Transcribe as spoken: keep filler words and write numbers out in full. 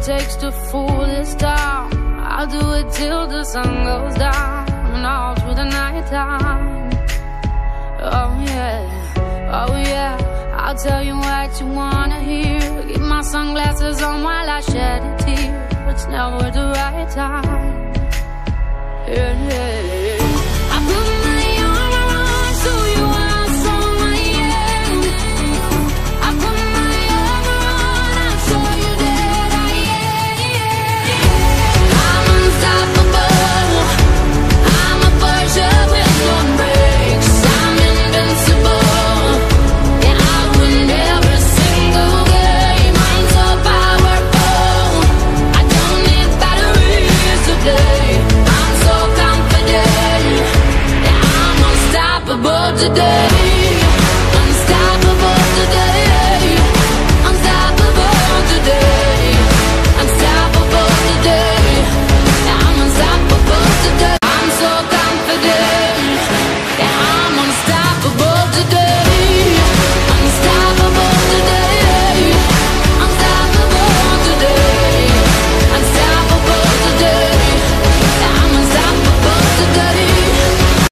it takes to fool this town. I'll do it till the sun goes down and all through the night time. Oh yeah, oh yeah, I'll tell you what you wanna hear. Keep my sunglasses on while I shed a tear. It's never the right time. Yeah, yeah, yeah. I put my arm around so you are so my end. I put my arm around, I'll show you that I am. I'm unstoppable. I'm a Porsche with no brakes. I'm invincible. Yeah, I win every single game. I'm so powerful. I don't need batteries today. I'm so confident. Yeah, I'm unstoppable today.